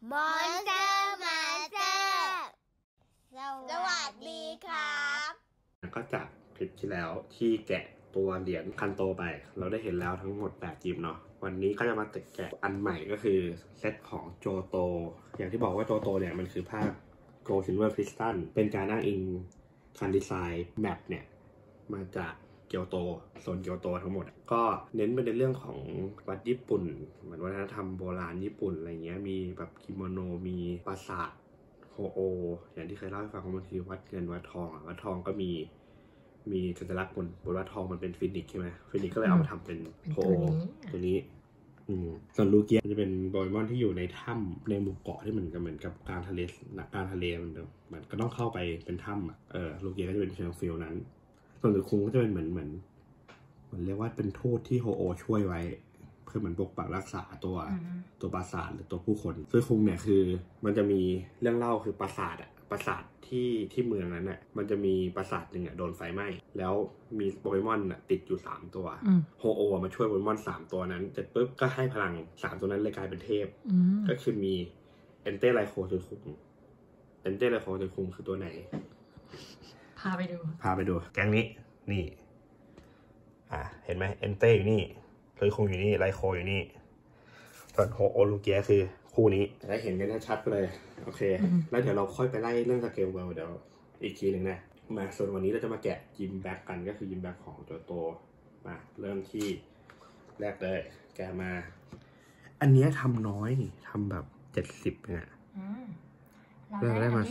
มอนสเตอร์มาสเตอร์สวัสดีครับก็จากคลิปที่แล้วที่แกะตัวเหรียญคันโตไปเราได้เห็นแล้วทั้งหมด8จิมเนาะวันนี้ก็จะมาแกะอันใหม่ก็คือเซตของโจโตอย่างที่บอกว่าโจโตเนี่ยมันคือภาคโกลด์ซิลเวอร์คริสตัลเป็นการอ้างอิงการดีไซน์แมปเนี่ยมาจากเกียวโตโซนเกียวโตทั้งหมดก็เน้นไปในเรื่องของวัดญี่ปุ่นเหมือนวัฒนธรรมโบราณญี่ปุ่นอะไรเงี้ยมีแบบกิโมโนมีปราสาทโฮโออย่างที่เคยเล่าให้ฟังมันคือวัดเงินวัดทองวัดทองก็มีสัญลักษณ์บนวัดทองมันเป็นฟินิกใช่ไหมฟินิกก็เลยเอามาทำเป็นโฮโอตัวนี้ส่วนลูเกียจะเป็นโปเกมอนที่อยู่ในถ้ำในหมู่เกาะที่เหมือนกับกลางทะเลมันก็ต้องเข้าไปเป็นถ้ำลูเกียก็จะเป็นเชิงฟิลนั้นส่วนสุคุงก็จะเป็นเหมือนเรียกว่าเป็นทูตที่โฮโอช่วยไว้เพื่อเหมือนปกปักรักษาตัวปราสาทหรือตัวผู้คนซึ่งคุงเนี่ยคือมันจะมีเรื่องเล่าคือปราสาทที่เมืองนั้นน่ะมันจะมีปราสาทหนึ่งโดนไฟไหม้แล้วมีโปเกมอนติดอยู่3ตัวโฮโอมาช่วยโปเกมอน3ตัวนั้นเสร็จปุ๊บก็ให้พลัง3ตัวนั้นเลยกลายเป็นเทพก็คือมีเอนเตไลโคซูคุงคือตัวไหนพาไปดูแก๊งนี้นี่เห็นไหมเอนเต้อยู่นี่ซูคุงอยู่นี่ไลโคอยู่นี่ส่วนโฮโอลูเกียคือคู่นี้ได้เห็นกันชัดๆเลยโอเคแล้วเดี๋ยวเราค่อยไปไล่เรื่องสเกลเวลเดี๋ยวอีกทีหนึ่งนะมาส่วนวันนี้เราจะมาแกะยิมแบ็กกันก็คือยิมแบ็กของโจโตมาเริ่มที่แรกเลยแกะมาอันนี้ทำน้อยนี่ทำแบบ70เนี่ยเราได้มา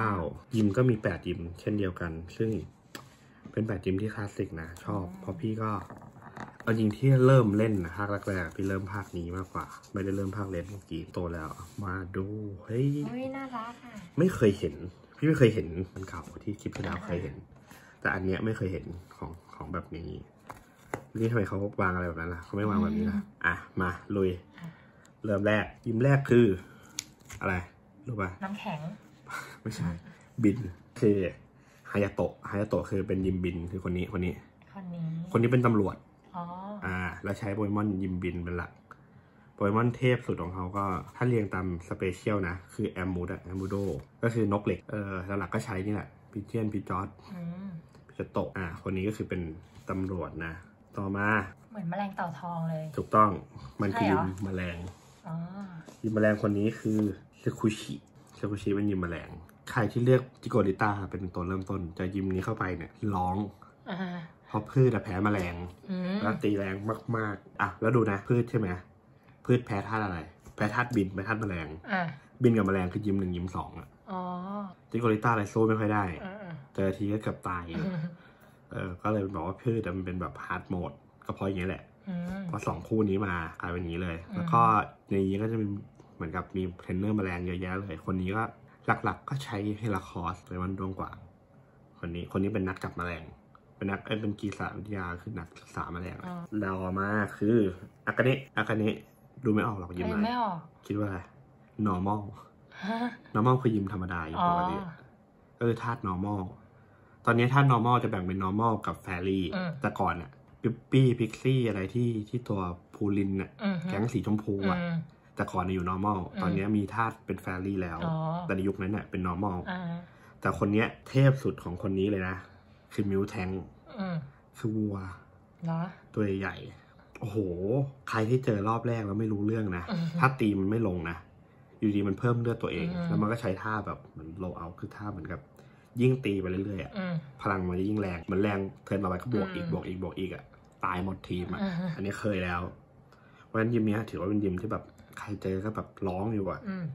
39ยิมก็มี8ยิมเช่นเดียวกันซึ่งเป็น8ยิมที่คลาสสิกนะชอบเพราะพี่ก็เอาจริงที่เริ่มเล่นนะภาคแรกๆพี่เริ่มภาคนี้มากกว่าไม่ได้เริ่มภาคเล่นเมื่อกี้โตแล้วมาดูเฮ้ยน่ารักค่ะพี่ไม่เคยเห็นมันเก่าที่คลิปที่แล้วเคยเห็นแต่อันเนี้ยไม่เคยเห็นของแบบนี้นี่ทำไมเขาวางอะไรแบบนั้นล่ะเขาไม่วางแบบนี้ล่ะมาลุยเริ่มแรกยิมแรกคืออะไรรู้ป่ะน้ำแข็งไม่ใช่บินคือฮายาโตะคือเป็นยิมบินคือคนนี้เป็นตำรวจแล้วใช้โปเกมอนยิมบินเป็นหลักโปเกมอนเทพสุดของเขาก็ถ้าเรียงตามสเปเชียลนะคือแอมมูโดก็คือนกเหล็กหลักก็ใช้นี่แหละพิเจียนพิจอร์ดพิจโตะคนนี้ก็คือเป็นตำรวจนะต่อมาเหมือนแมลงเต่าทองเลยถูกต้องมันคือยิมแมลงยิมแมลงคนนี้คือเซคุชิเป็นยิมแมลงใครที่เลือกจิโกริต้าเป็นตัวเริ่มต้นจะยิมนี้เข้าไปเนี่ยร้องเพราะพืชแพ้แมลงแล้วตีแรงมากๆแล้วดูนะพืชใช่ไหมพืชแพ้ธาตุอะไรแพ้ธาตุบินแพ้ธาตุแมลงบินกับแมลงคือยิม1ยิม2จิโกริต้าอะไรสู้ไม่ค่อยได้เจอทีก็เกือบตายก็เลยบอกว่าพืชมันเป็นแบบฮาร์ดโหมดก็เพราะอย่างนี้แหละพอ2คู่นี้มากลายเป็นอย่างนี้เลยแล้วก็ในนี้ก็จะมีเหมือนกับมีเทรนเนอร์แมลงเยอะแยะเลยคนนี้ก็หลักๆก็ใช้เฮลาคอสเป็นวันดวงกว่าคนนี้เป็นนักจับแมลงเป็นกีฬาวิทยาคือนักศึกษาแมลงแล้วมาคืออากาเนะดูไม่ออกหรอกยิมอะไรไม่ออกคิดว่าอะไร normal คือยิมธรรมดายิมปกติธาตุ normal ตอนนี้ธาตุ normal จะแบ่งเป็น normal กับ fairy แต่ก่อนปิ๊ปปี้พิกซี่อะไรที่ตัวพูลินแก๊งสีชมพูแต่ก่อนอยู่ normal ตอนนี้มีธาตุเป็น fairy แล้วแต่ในยุคนั้นเป็น normal แต่คนนี้เทพสุดของคนนี้เลยนะคือมิวแทงคือวัวตัวใหญ่โอ้โหใครที่เจอรอบแรกแล้วไม่รู้เรื่องนะถ้าตีมันไม่ลงนะอยู่ดีมันเพิ่มเลือดตัวเองแล้วมันก็ใช้ท่าแบบเหมือนโลเอาคือท่าเหมือนกับยิ่งตีไปเรื่อยๆพลังมันจะยิ่งแรงเหมือนแรงเทิร์นมาไปก็บวกอีกตายหมดทีมอันนี้เคยแล้วเพราะฉะนั้นยิมนี้ถือว่าเป็นยิมที่แบบใครเจอก็แบบร้องอยู่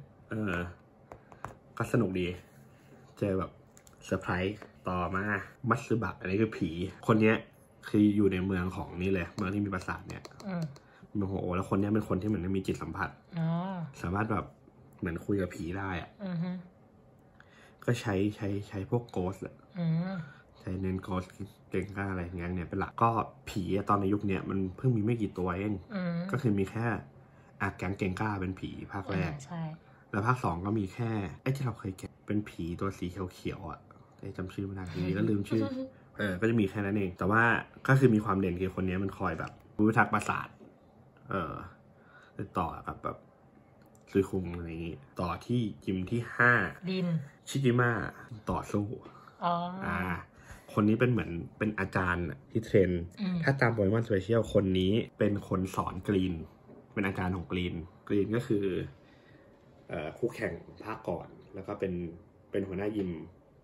ก็สนุกดีเจอแบบเซอร์ไพรส์ต่อมามัตสึบะอันนี้คือผีคนนี้คืออยู่ในเมืองของนี่เลยเมืองที่มีปราสาทเนี่ยโอ้โหแล้วคนนี้เป็นคนที่เหมือนมีจิตสัมผัสสามารถแบบเหมือนคุยกับผีได้ก็ใช้พวกโกสใช้เน้นโกสเก่งกล้าอะไรอย่างเงี้ยเนี่ยเป็นหลักก็ผีตอนในยุคนี้มันเพิ่งมีไม่กี่ตัวเองก็คือมีแค่แก๊งเก่งกล้าเป็นผีภาคแรกแล้วภาค2ก็มีแค่ที่เราเคยแกะเป็นผีตัวสีเขียวจำชื่อไม่ได้ทีนี้ก็ลืมชื่อก็จะมีแค่นั้นเองแต่ว่าก็คือมีความเด่นคือคนนี้มันคอยแบบพิทักษ์ปราสาทติดต่อกับแบบซุยคุงอะไรอย่างนี้ต่อที่ยิมที่5 ดินชิจิมะต่อสู้คนนี้เป็นเหมือนเป็นอาจารย์ที่เทรนถ้าตามโปเกมอนสเปเชียลคนนี้เป็นคนสอนกรีนเป็นอาจารย์ของกรีนก็คือคู่แข่งภาคก่อนแล้วก็เป็นหัวหน้ายิม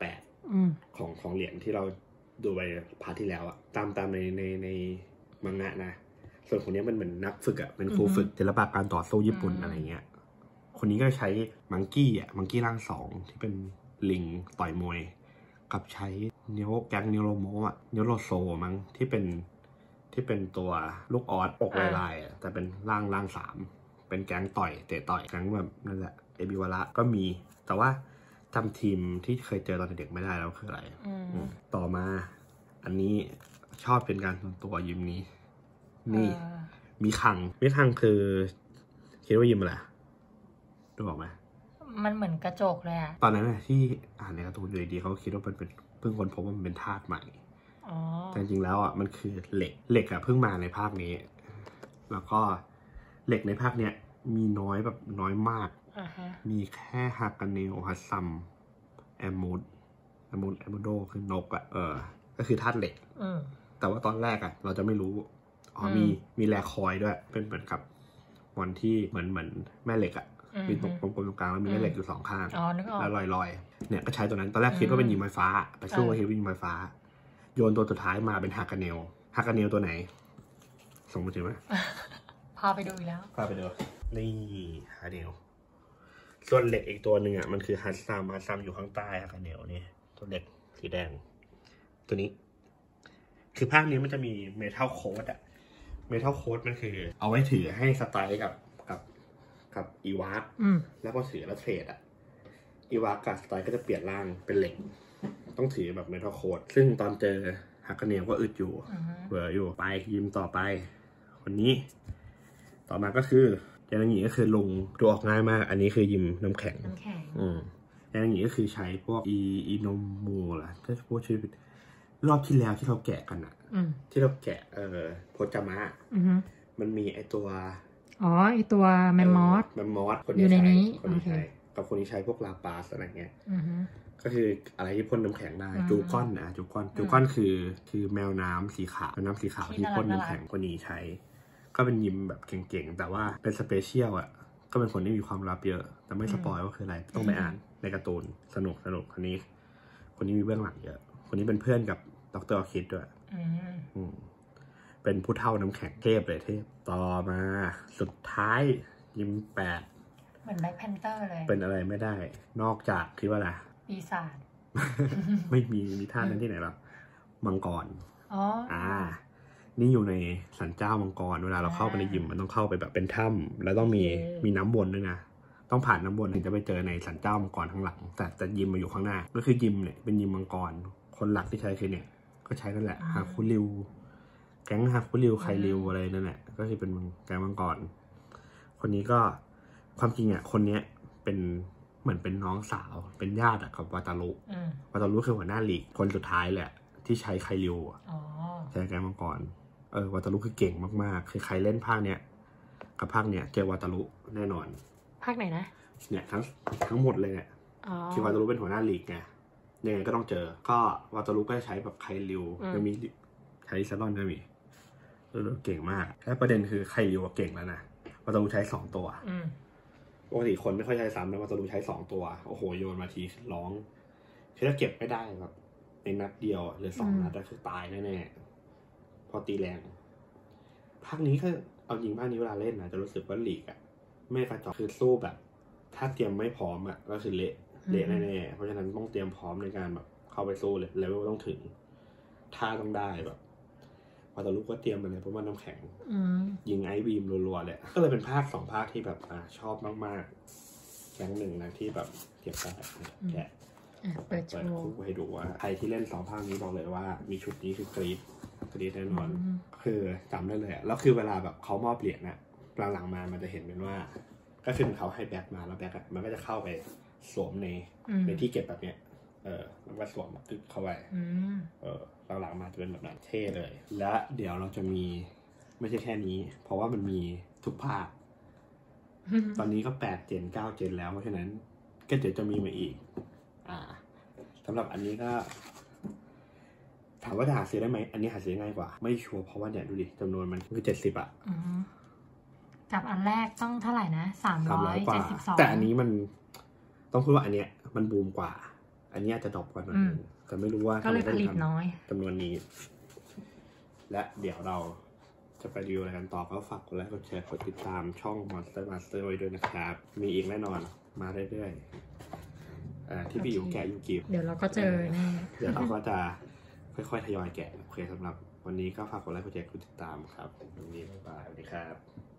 8ของเหรียญที่เราดูไปพาร์ทที่แล้วอะตามในมังงะนะส่วนคนนี้มันเหมือนนักฝึกอะเป็นครูฝึกศิลปะการต่อสู้ญี่ปุ่นอะไรเงี้ยคนนี้ก็ใช้มังกี้ร่าง2ที่เป็นลิงต่อยมวยกับใช้แก๊งเนโรโมะเนโรโซมั้งที่เป็นตัวลูกออสอกลายๆแต่เป็นร่าง3เป็นแก๊งต่อยเตะต่อยแก๊งแบบนั่นแหละเอบิวาระก็มีแต่ว่าจำทีมที่เคยเจอตอนเด็กไม่ได้แล้วคืออะไรต่อมาอันนี้ชอบเป็นการส่วนตัวยิมนี้นี่มีคังคือคิดว่ายิมอะไรดูออกไหมมันเหมือนกระจกเลยอะตอนนั้นที่อ่านในการ์ตูนอยู่ดีเขาคิดว่ามันเป็นเพิ่งค้นพบว่ามันเป็นธาตุใหม่แต่จริงๆแล้วอ่ะมันคือเหล็กอ่ะเพิ่งมาในภาคนี้แล้วก็เหล็กในภาคเนี้ยมีน้อยแบบน้อยมากมีแค่ฮากาเนลฮัสซัมแอมมูโดคือนกอ่ะก็คือธาตุเหล็กแต่ว่าตอนแรกอ่ะเราจะไม่รู้มีแรคอยด้วยเป็นเหมือนกับวันที่เหมือนแม่เหล็กอ่ะมีตรงกลมกลางแล้วมีแม่เหล็กอยู่2ข้างแล้วลอยเนี่ยก็ใช้ตัวนั้นตอนแรกคิดว่าเป็นยิมไฟฟ้าไปสู้กับยิมไฟฟ้าโยนตัวสุดท้ายมาเป็นฮากาเนลตัวไหนส่งมาถึงไหมพาไปดูอีกแล้วพาไปดูนี่ฮากาเนลส่วนเหล็กอีกตัวหนึ่งอ่ะมันคือฮัสซัมอยู่ข้างใต้ฮากาเนลนี่ตัวเหล็กสีแดงตัวนี้คือภาคนี้มันจะมีเมทัลโค้ดมันคือเอาไว้ถือให้สไตล์กับอีวาร์แล้วพอถือแล้วเทรดอีวาร์กับสไตล์ก็จะเปลี่ยนร่างเป็นเหล็กต้องถือแบบเมทัลโค้ดซึ่งตอนเจอฮักกาเนียก็อึดอยู่เบื่ออยู่ไปยิมต่อไปคนนี้ต่อมาก็คือยันหงีก็คือลงตัวออกง่ายมากอันนี้คือยิมน้ำแข็งยันหงีก็คือใช้พวกอีโนมูล่ะถ้าพูดชื่อรอบที่แล้วที่เราแกะกันที่เราแกะโพจามะมันมีไอตัวไอตัวแมมมอสคนนี้ใช้กับคนนี้ใช้พวกลาปาสอะไรเงี้ยก็คืออะไรที่พ่นน้ำแข็งได้จูก้อนคือแมวน้ำสีขาวที่พ่นน้ำแข็งคนนี้ใช้ก็เป็นยิมแบบเก่งๆแต่ว่าเป็นสเปเชียลก็เป็นคนที่มีความลับเยอะแต่ไม่สปอยว่าคืออะไรต้องไปอ่านในการ์ตูนสนุกคนนี้มีเบื้องหลังเยอะคนนี้เป็นเพื่อนกับดร.อคิดด้วยเป็นผู้เฒ่าน้ำแข็งเทพต่อมาสุดท้ายยิม8 เหมือนแบล็คแพนเตอร์เลยเป็นอะไรไม่ได้นอกจากคิดว่าอะไรปีศาจไม่มีท่านั้นที่ไหนหรอมังกรนี่อยู่ในศาลเจ้ามังกรเวลาเราเข้าไปในยิมมันต้องเข้าไปแบบเป็นถ้ำแล้วต้องมีน้ำวนด้วยนะต้องผ่านน้ำวนถึงจะไปเจอในศาลเจ้ามังกรข้างหลังแต่ยิมมาอยู่ข้างหน้าก็คือยิมเนี่ยเป็นยิมมังกรคนหลักที่ใช้คือเนี่ยก็ใช้นั่นแหละฮาคุริวแก๊งฮาคุริวไคริวอะไรนั่นแหละก็คือเป็นแก๊งมังกรคนนี้ก็ความจริงคนนี้เป็นเหมือนเป็นน้องสาวเป็นญาติกับวาตารุคือหัวหน้าลีกคนสุดท้ายแหละที่ใช้ไคริวใช้แก๊งมังกรวาตารุคือเก่งมากๆคือใครเล่นภาคเนี้ยกับภาคเนี้ยเจอวาตารุแน่นอนภาคไหนนะเนี่ยทั้งหมดเลยเนี่ยคือวาตารุเป็นหัวหน้าลีกไงยังไงก็ต้องเจอก็วาตารุก็ใช้แบบไคริวจะมีใช้ซารอนก็มีเก่งมากและประเด็นคือไคริวเก่งแล้วนะวาตารุใช้2ตัวปกติคนไม่ค่อยใช้ซ้ำนะวาตารุใช้2ตัวโอ้โหโยนมาทีร้องคือถ้าเก็บไม่ได้แบบในนัดเดียวหรือ2 นัดก็คือตายแน่ๆพอตีแรงภาคนี้ก็เอาจริงภาคนี้เวลาเล่นนะจะรู้สึกว่าลีกไม่กระจอกคือสู้แบบถ้าเตรียมไม่พร้อมก็คือเละแน่ๆเพราะฉะนั้นต้องเตรียมพร้อมในการแบบเข้าไปสู้เลยเลเวลต้องถึงท่าต้องได้แบบวาตารุก็เตรียมมาเลยเพราะว่าน้ำแข็งยิงไอบีมรัวๆเลยก็เลยเป็นภาค2 ภาคที่แบบชอบมากๆแก๊งหนึ่งนะที่แบบเก็บได้แกะเปิดคู่ให้ดูว่าใครที่เล่น2 ภาคนี้บอกเลยว่ามีชุดนี้คือกรี๊ดแน่นอนคือจำได้เลยแล้วคือเวลาแบบเขามอบเหรียญนะหลังๆมามันจะเห็นเป็นว่าก็คือเขาให้แบ็คมาแล้วแบ็คมันก็จะเข้าไปสวมในที่เก็บแบบเนี้ยมันก็สวมตึกเข้าไปหลังๆมาจะเป็นแบบนั้นเท่เลยและเดี๋ยวเราจะมีไม่ใช่แค่นี้เพราะว่ามันมีทุกภาคตอนนี้ก็8 เจน 9 เจนแล้วเพราะฉะนั้นก็เดี๋ยวจะมีมาอีกสำหรับอันนี้ก็ถามว่าจะหาซื้อได้ไหมอันนี้หาซื้อง่ายกว่าไม่ชัวร์เพราะว่าเนี่ยดูดิจำนวนมันคือ70อ่ะกับอันแรกต้องเท่าไหร่นะ372 แต่อันนี้มันต้องพูดว่าอันเนี้ยมันบูมกว่าอันนี้อาจจะดรอปกว่าหน่อยแต่ไม่รู้ว่าก็เลยผลิตน้อยจำนวนนี้และเดี๋ยวเราจะไปรีวิวอะไรกันต่อก็ฝากกดไลค์กดแชร์กดติดตามช่อง Monster Master ไว้ด้วยนะครับมีอีกแน่นอนมาเรื่อยๆที่พี่อยู่แกะยูกิเดี๋ยวเราก็เจอแน่เดี๋ยวเราก็จะค่อยๆทยอยแกะโอเคสำหรับวันนี้ก็ฝากกดไลค์กดแชร์กดติดตามครับวันนี้บ๊ายบายสวัสดีครับ